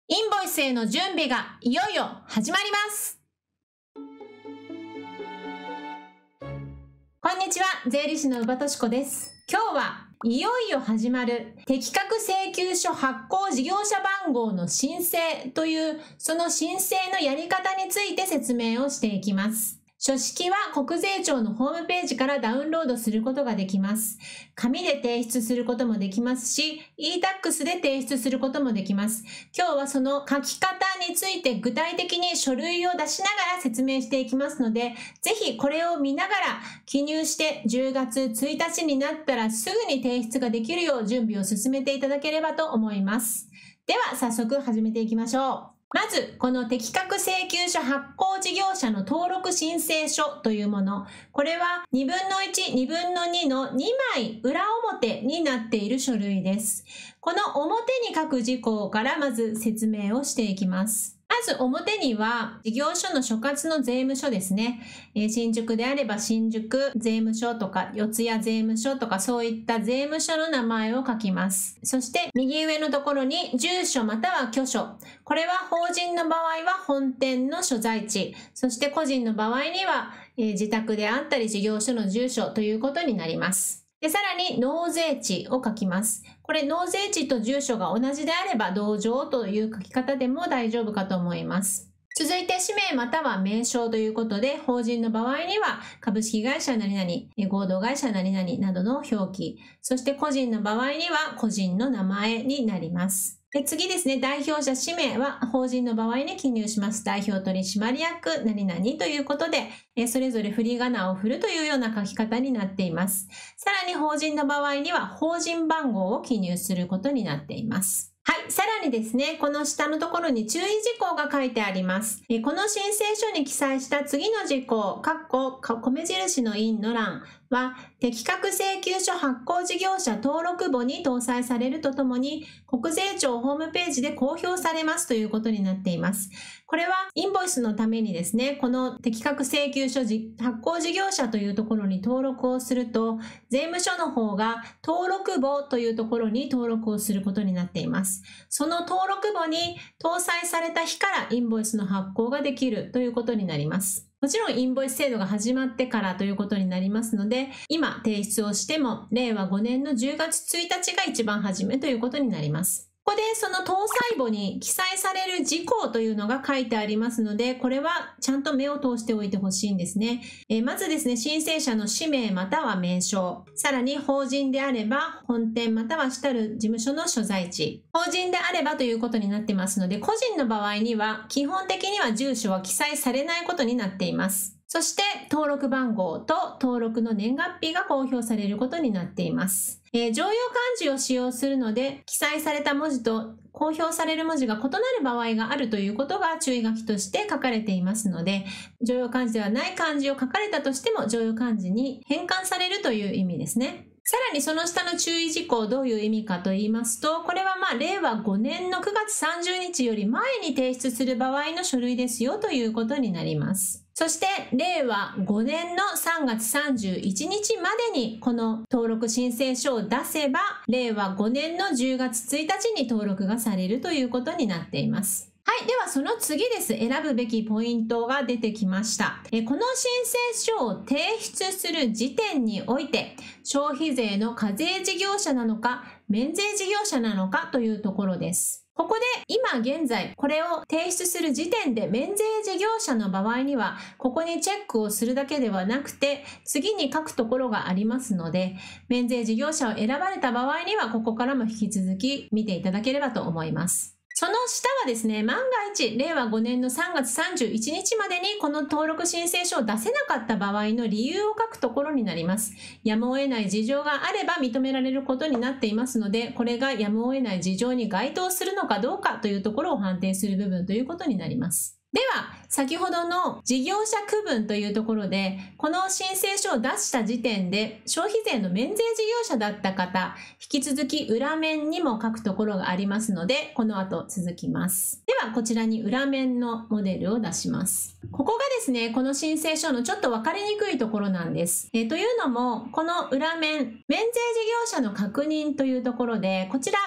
インボイスへの準備がいよいよ始まります。こんにちは、税理士の宇場敏子です。今日はいよいよ始まる適格請求書発行事業者番号の申請というその申請のやり方について説明をしていきます。書式は国税庁のホームページからダウンロードすることができます。紙で提出することもできますし、e-tax で提出することもできます。今日はその書き方について具体的に書類を出しながら説明していきますので、ぜひこれを見ながら記入して10月1日になったらすぐに提出ができるよう準備を進めていただければと思います。では早速始めていきましょう。まず、この適格請求書発行事業者の登録申請書というもの。これは1/2、2/2の2枚裏表になっている書類です。この表に書く事項からまず説明をしていきます。まず表には事業所の所轄の税務署ですね。新宿であれば新宿税務署とか四谷税務署とかそういった税務署の名前を書きます。そして右上のところに住所または居所。これは法人の場合は本店の所在地。そして個人の場合には自宅であったり事業所の住所ということになります。で、さらに納税地を書きます。これ納税地と住所が同じであれば同条という書き方でも大丈夫かと思います。続いて氏名または名称ということで、法人の場合には株式会社何々、合同会社何々などの表記、そして個人の場合には個人の名前になります。次ですね、代表者氏名は法人の場合に記入します。代表取締役何々ということで、それぞれ振り仮名を振るというような書き方になっています。さらに法人の場合には法人番号を記入することになっています。はい。さらにですね、この下のところに注意事項が書いてあります。この申請書に記載した次の事項、米印の印の欄は、適格請求書発行事業者登録簿に搭載されるとともに、国税庁ホームページで公表されますということになっています。これはインボイスのためにですね、この適格請求書発行事業者というところに登録をすると、税務署の方が登録簿というところに登録をすることになっています。その登録簿に搭載された日からインボイスの発行ができるということになります。もちろんインボイス制度が始まってからということになりますので、今提出をしても令和5年の10月1日が一番初めということになります。ここでその搭載簿に記載される事項というのが書いてありますので、これはちゃんと目を通しておいてほしいんですね。まずですね、申請者の氏名または名称、さらに法人であれば本店または主たる事務所の所在地、法人であればということになってますので、個人の場合には基本的には住所は記載されないことになっています。そして登録番号と登録の年月日が公表されることになっています。常用漢字を使用するので、記載された文字と公表される文字が異なる場合があるということが注意書きとして書かれていますので、常用漢字ではない漢字を書かれたとしても常用漢字に変換されるという意味ですね。さらにその下の注意事項どういう意味かと言いますと、これは令和5年の9月30日より前に提出する場合の書類ですよということになります。そして令和5年の3月31日までにこの登録申請書を出せば、令和5年の10月1日に登録がされるということになっています。はい。では、その次です。選ぶべきポイントが出てきました。この申請書を提出する時点において、消費税の課税事業者なのか、免税事業者なのかというところです。ここで今現在これを提出する時点で免税事業者の場合にはここにチェックをするだけではなくて次に書くところがありますので、免税事業者を選ばれた場合にはここからも引き続き見ていただければと思います。その下はですね、万が一令和5年の3月31日までにこの登録申請書を出せなかった場合の理由を書くところになります。やむを得ない事情があれば認められることになっていますので、これがやむを得ない事情に該当するのかどうかというところを判定する部分ということになります。では、先ほどの事業者区分というところで、この申請書を出した時点で消費税の免税事業者だった方、引き続き裏面にも書くところがありますので、この後続きます。では、こちらに裏面のモデルを出します。ここがですね、この申請書のちょっと分かりにくいところなんです。というのも、この裏面、免税事業者の確認というところで、こちら赤で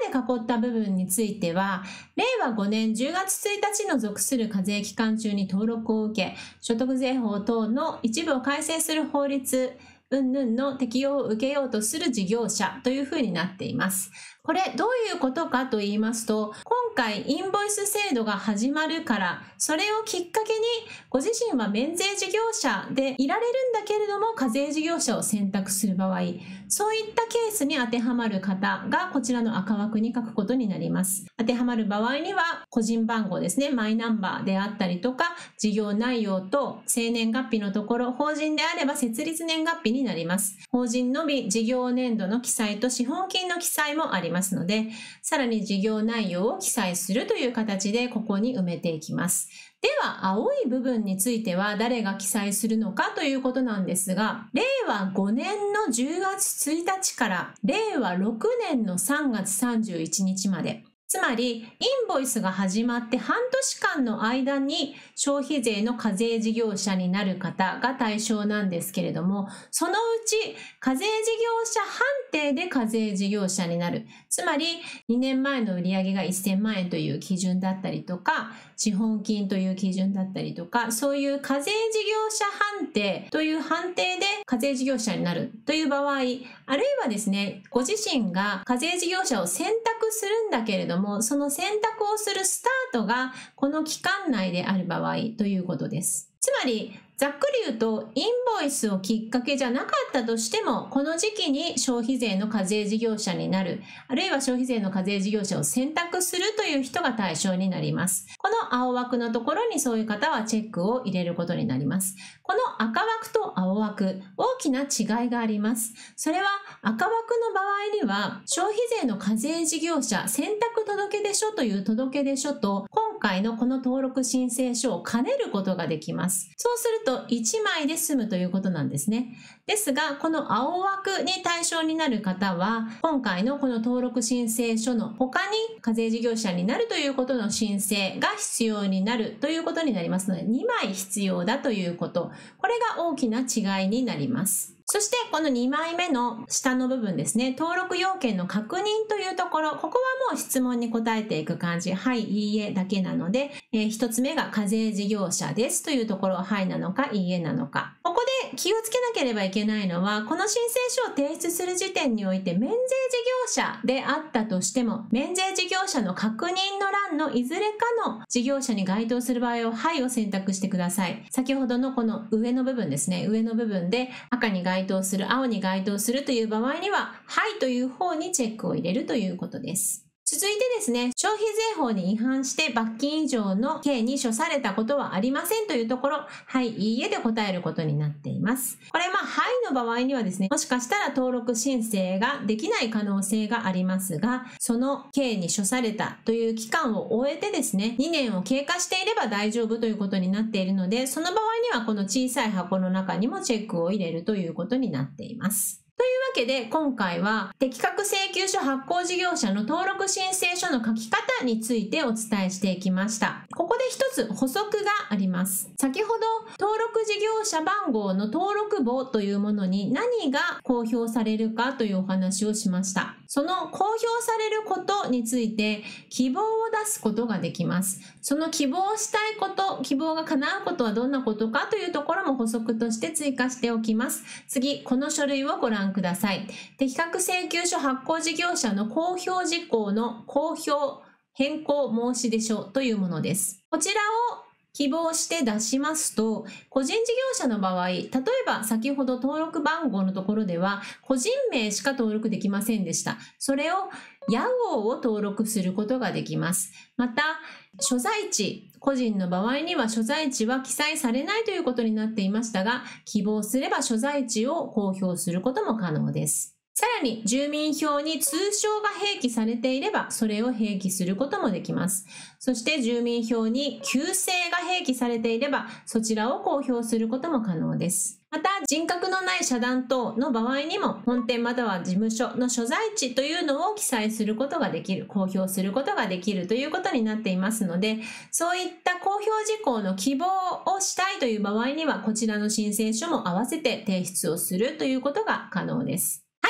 囲った部分については、令和5年10月1日の属する課税期間中に登録を受け、所得税法等の一部を改正する法律、云々の適用を受けようとする事業者というふうになっています。これどういうことかと言いますと、今回インボイス制度が始まるから、それをきっかけにご自身は免税事業者でいられるんだけれども課税事業者を選択する場合、そういったケースに当てはまる方がこちらの赤枠に書くことになります。当てはまる場合には個人番号ですね、マイナンバーであったりとか、事業内容と生年月日のところ、法人であれば設立年月日になります。法人のみ事業年度の記載と資本金の記載もありますので、さらに事業内容を記載するという形でここに埋めていきます。では、青い部分については誰が記載するのかということなんですが、令和5年の10月1日から令和6年の3月31日まで、つまり、インボイスが始まって半年間の間に消費税の課税事業者になる方が対象なんですけれども、そのうち課税事業者判定で課税事業者になる。つまり、2年前の売上が1000万円という基準だったりとか、資本金という基準だったりとか、そういう課税事業者判定という判定で課税事業者になるという場合、あるいはですね、ご自身が課税事業者を選択するんだけれども、その選択をするスタートがこの期間内である場合ということです。つまり、ざっくり言うと、インボイスをきっかけじゃなかったとしても、この時期に消費税の課税事業者になる、あるいは消費税の課税事業者を選択するという人が対象になります。この青枠のところにそういう方はチェックを入れることになります。この赤枠と青枠、大きな違いがあります。それは赤枠の場合には、消費税の課税事業者選択届出書という届出書と、今回のこの登録申請書を兼ねることができます。そうすると1枚で済むということなんですね。ですが、この青枠に対象になる方は、今回のこの登録申請書の他に課税事業者になるということの申請が必要になるということになりますので、2枚必要だということ。これが大きな違いになります。そしてこの2枚目の下の部分ですね、登録要件の確認というところ、ここはもう質問に答えていく感じ、はい、いいえだけなので、1つ目が課税事業者ですというところ、はいなのか、いいえなのか。ここで気をつけなければいけないのは、この申請書を提出する時点において、免税事業者であったとしても、免税事業者の確認の欄のいずれかの事業者に該当する場合は、はいを選択してください。先ほどのこの上の部分ですね、上の部分で赤に該当する、青に該当するという場合には、はいという方にチェックを入れるということです。続いてですね、消費税法に違反して罰金以上の刑に処されたことはありませんというところ、はい、いいえで答えることになっています。これはいの場合にはですね、もしかしたら登録申請ができない可能性がありますが、その刑に処されたという期間を終えてですね、2年を経過していれば大丈夫ということになっているので、その場合にはこの小さい箱の中にもチェックを入れるということになっています。というわけで今回は適格請求書発行事業者の登録申請書の書き方についてお伝えしていきました。ここで一つ補足があります。先ほど登録事業者番号の登録簿というものに何が公表されるかというお話をしました。その公表されることについて希望を出すことができます。その希望したいこと、希望が叶うことはどんなことかというところも補足として追加しておきます。次、この書類をご覧ください。適格請求書発行事業者の公表事項の公表変更申出書というものです。こちらを希望して出しますと、個人事業者の場合、例えば先ほど登録番号のところでは個人名しか登録できませんでした。それを屋号を登録することができます。また、所在地、個人の場合には所在地は記載されないということになっていましたが、希望すれば所在地を公表することも可能です。さらに住民票に通称が併記されていればそれを併記することもできます。そして住民票に旧姓が併記されていればそちらを公表することも可能です。また人格のない社団等の場合にも本店または事務所の所在地というのを記載することができる、公表することができるということになっていますので、そういった公表事項の希望をしたいという場合にはこちらの申請書も合わせて提出をするということが可能です。はい、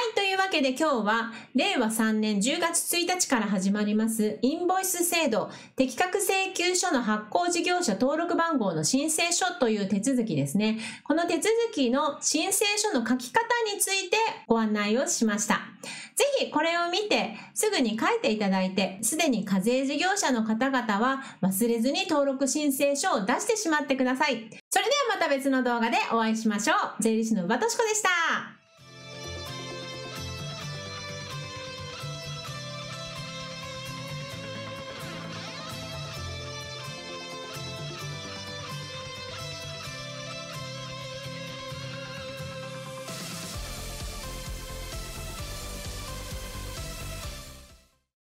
というわけで今日は令和3年10月1日から始まりますインボイス制度適格請求書の発行事業者登録番号の申請書という手続きですね。この手続きの申請書の書き方についてご案内をしました。ぜひこれを見てすぐに書いていただいて、すでに課税事業者の方々は忘れずに登録申請書を出してしまってください。それではまた別の動画でお会いしましょう。税理士の宇羽敏子でした。